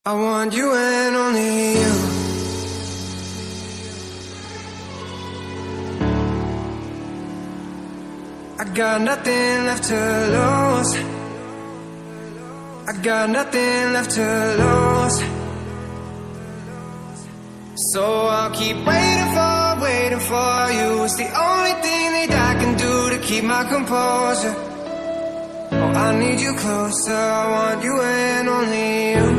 I want you and only you. I got nothing left to lose. I got nothing left to lose. So I'll keep waiting for you. It's the only thing that I can do to keep my composure. Oh, I need you closer. I want you and only you.